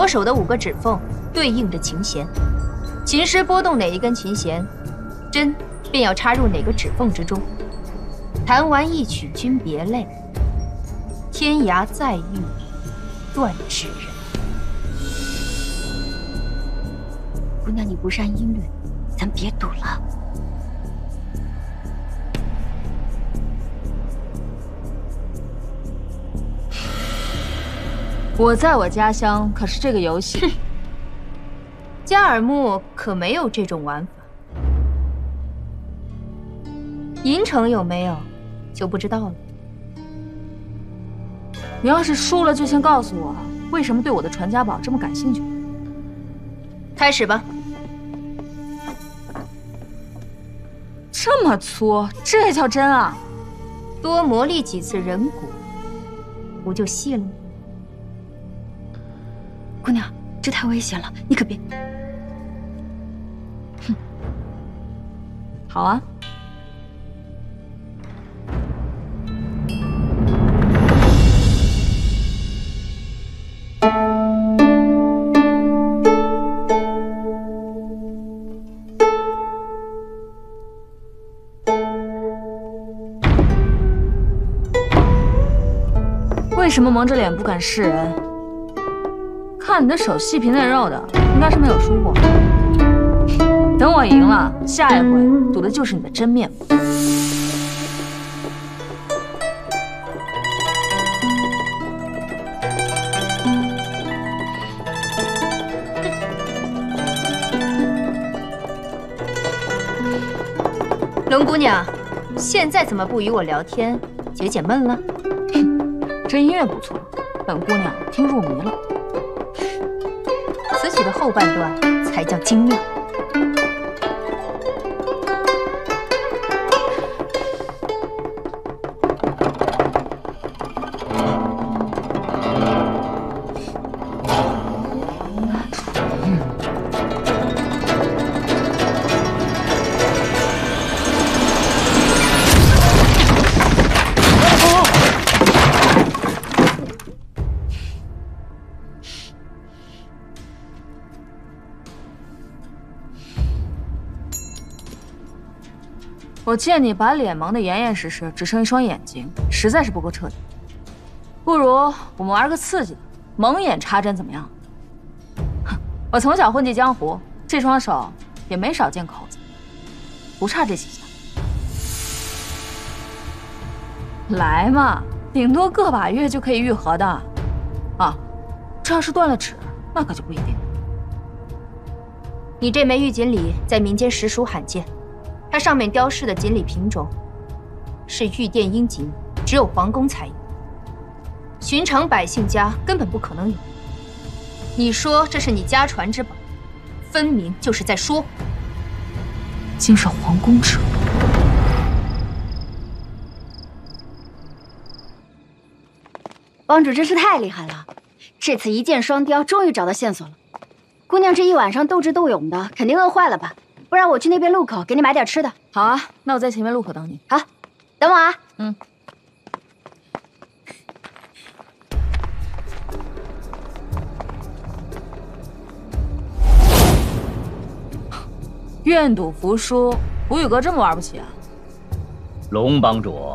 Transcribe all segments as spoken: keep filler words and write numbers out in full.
左手的五个指缝对应着琴弦，琴师拨动哪一根琴弦，针便要插入哪个指缝之中。弹完一曲君别泪，天涯再遇断指人。 姑娘，你不善音律，咱别赌了。 我在我家乡可是这个游戏， 加尔木可没有这种玩法。银城有没有，就不知道了。 你要是输了，就先告诉我，为什么对我的传家宝这么感兴趣？ 开始吧。 这么粗，这叫针啊！ 多磨砺几次人骨，不就细了吗？ 姑娘，这太危险了，你可别…… 哼，好啊。为什么蒙着脸不敢示人？看你的手细皮嫩肉的，应该是没有输过。等我赢了，下一回赌的就是你的真面目。 龙姑娘，现在怎么不与我聊天，解解闷了？ 这音乐不错，本姑娘听入迷了。 此曲的后半段才叫精妙。 我见你把脸蒙得严严实实，只剩一双眼睛，实在是不够彻底。不如我们玩个刺激的，蒙眼插针怎么样？哼，我从小混迹江湖，这双手也没少见口子，不差这几下。来嘛，顶多个把月就可以愈合的。啊，这要是断了指，那可就不一定。 你这枚玉锦鲤在民间实属罕见。它上面雕饰的锦鲤品种是玉殿鹰锦，只有皇宫才有，寻常百姓家根本不可能有。你说这是你家传之宝，分明就是在说谎。 竟是皇宫之物。 帮主真是太厉害了，这次一箭双雕，终于找到线索了。姑娘这一晚上斗智斗勇的，肯定饿坏了吧？不然我去那边路口给你买点吃的。 好啊，那我在前面路口等你。 好，等我啊。 嗯。愿赌服输，吴宇阁这么玩不起啊？ 龙帮主，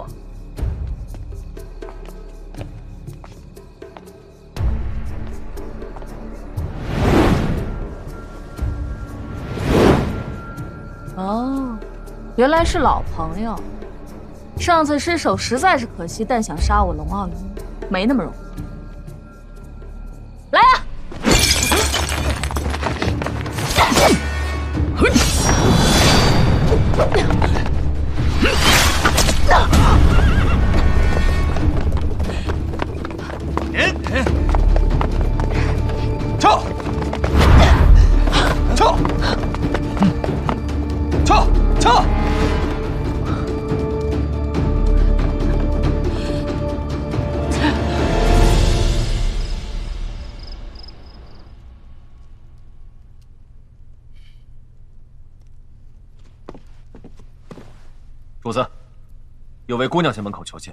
哦，原来是老朋友。上次失手实在是可惜，但想杀我龙傲云，没那么容易。来啊！ 撤！撤！撤！撤！ 主子，有位姑娘前门口求见。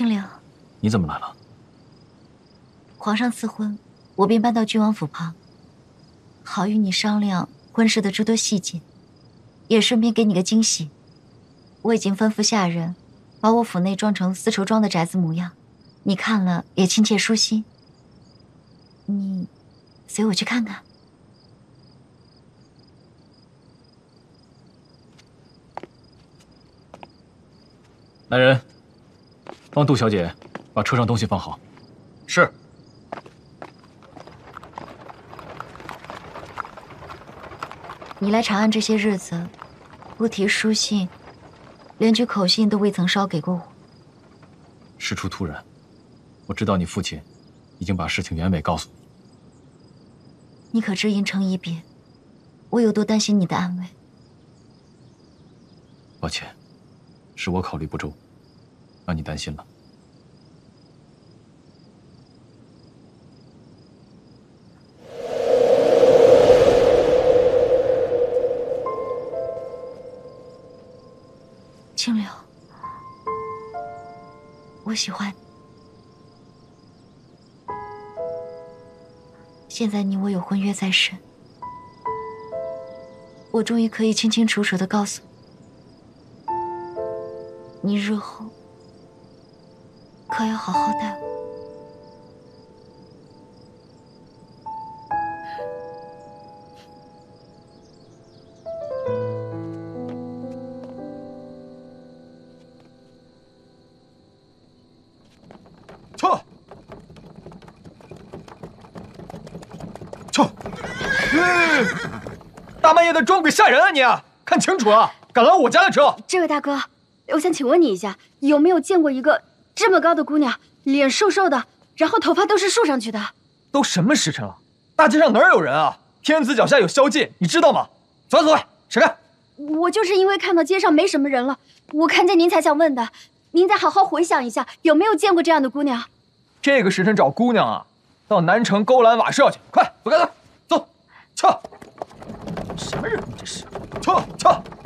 清凉， 你怎么来了？ 皇上赐婚，我便搬到郡王府旁，好与你商量婚事的诸多细节，也顺便给你个惊喜。我已经吩咐下人，把我府内装成丝绸庄的宅子模样，你看了也亲切舒心。你随我去看看。 来人，帮杜小姐把车上东西放好。 是。 你来长安这些日子，不提书信，连句口信都未曾捎给过我。 事出突然，我知道你父亲已经把事情原委告诉你。 你可知银城已别，我有多担心你的安危？ 抱歉，是我考虑不周，让你担心了。 清流，我喜欢你。现在你我有婚约在身，我终于可以清清楚楚地告诉你，你日后可要好好待我。 撤！撤！嗯，大半夜的装鬼吓人啊你！看清楚啊，敢拦我家的车！ 这位大哥，我想请问你一下，有没有见过一个这么高的姑娘，脸瘦瘦的，然后头发都是梳上去的？ 都什么时辰了，大街上哪有人啊？天子脚下有宵禁，你知道吗？走开走开，闪开！ 我就是因为看到街上没什么人了，我看见您才想问的。您再好好回想一下，有没有见过这样的姑娘？ 这个时辰找姑娘啊，到南城勾栏瓦舍去！快走开走，走，撤！什么人你这是？撤撤！